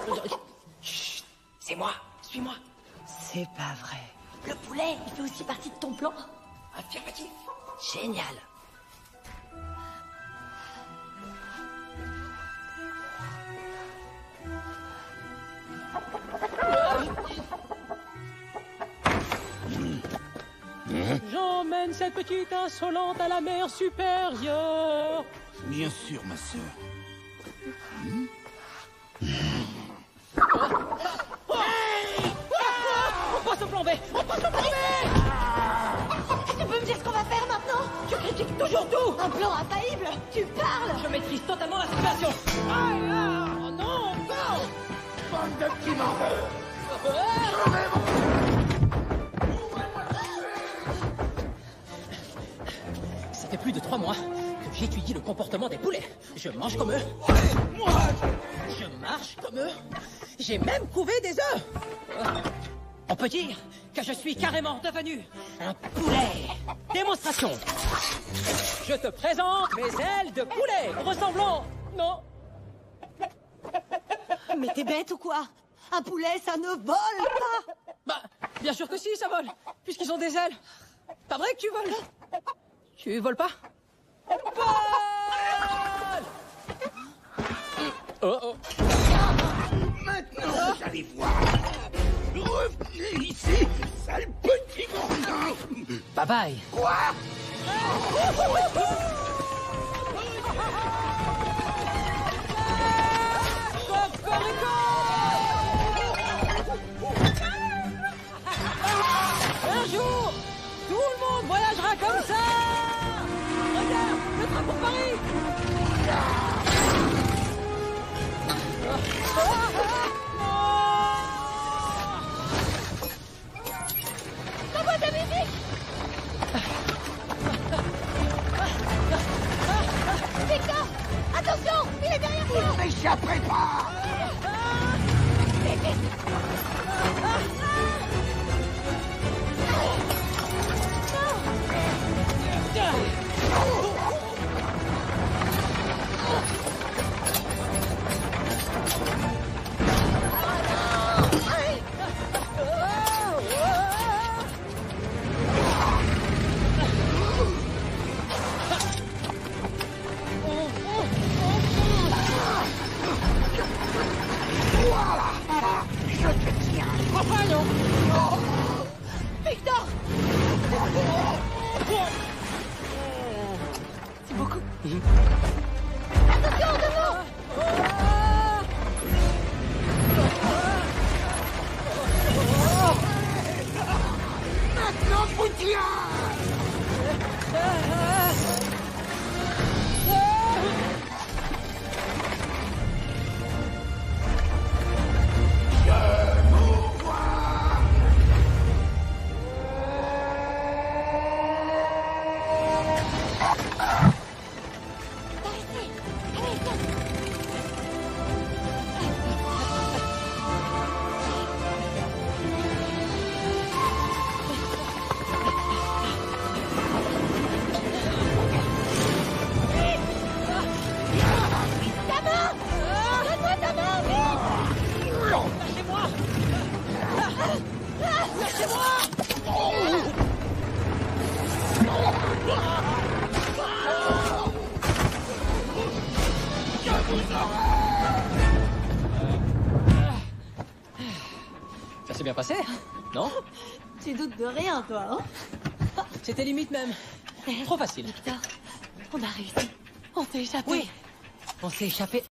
Chut, c'est moi, suis-moi. C'est pas vrai. Le poulet, il fait aussi partie de ton plan? Affirmatif. Génial. J'emmène cette petite insolente à la mer supérieure. Bien sûr, ma sœur. On passe au plan B. On passe au plan B. Tu peux me dire ce qu'on va faire maintenant? Tu critiques toujours tout. Un plan infaillible? Tu parles? Je maîtrise totalement la situation. Oh non, encore. Bande de petits mordeurs. Ça fait plus de 3 mois que j'étudie le comportement des poulets. Je mange comme eux. Je marche comme eux. J'ai même couvé des œufs. On peut dire que je suis carrément devenu un poulet. Démonstration. Je te présente mes ailes de poulet ressemblant... Non. Mais t'es bête ou quoi? Un poulet, ça ne vole pas! Bah, bien sûr que si, ça vole. Puisqu'ils ont des ailes. Pas vrai que tu voles? Tu voles pas? Vole! Oh oh. Maintenant, vous allez voir. Revenez ici, sale petit gordin. Bye bye. Quoi? Un jour, tout le monde voyagera comme ça. Regarde, le train pour Paris. La boîte à musique! Victor! Attention! Il est derrière toi! Vous n'échapperez pas. Je te tiens. Enfin non. Victor! C'est beaucoup. Attention, devant! Maintenant, vous tiens. Ça s'est bien passé, non? Tu doutes de rien, toi, hein? C'était limite même. Trop facile. Victor, on a réussi. On s'est échappé. Oui, on s'est échappé